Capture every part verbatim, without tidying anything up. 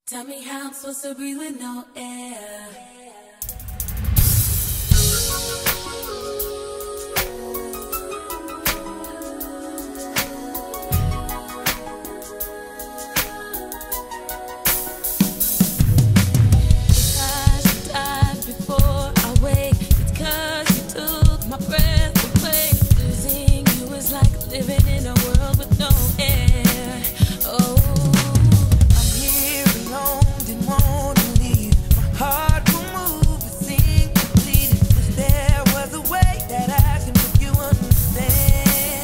Tell me how I'm supposed to breathe with no air. Living in a world with no air. Oh, I'm here alone, didn't want to leave. My heart will move, it seemed completed. If there was a way that I can make you understand.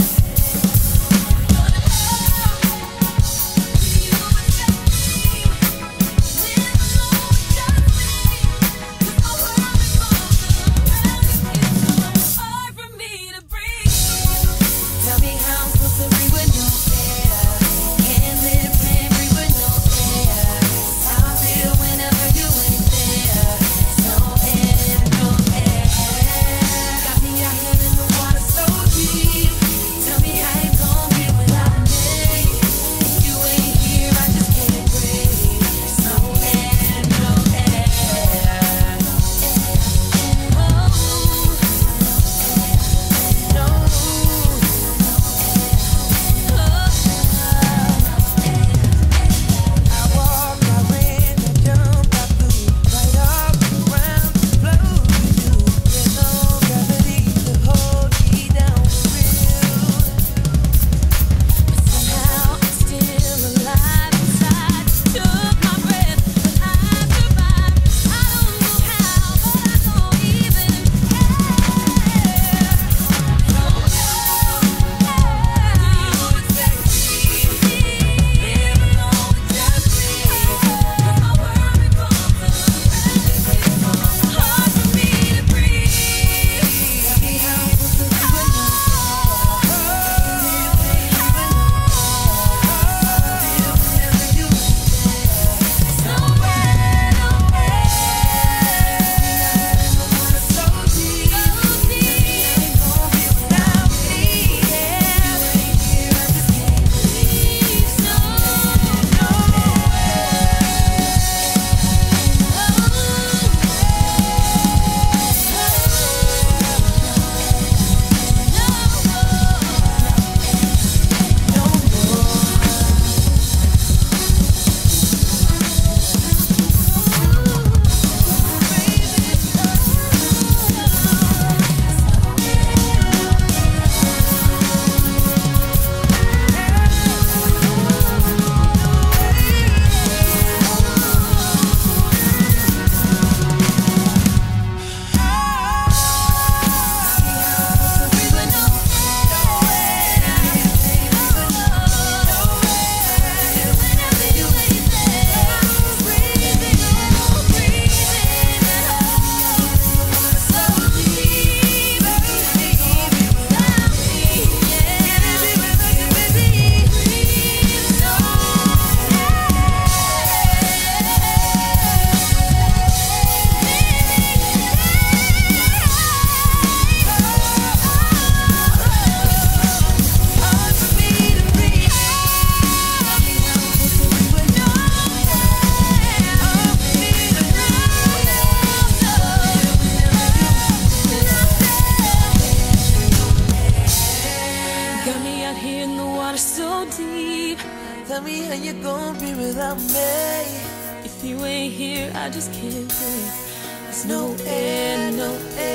Tell me how you gonna be without me. If you ain't here, I just can't breathe. There's no air, no air.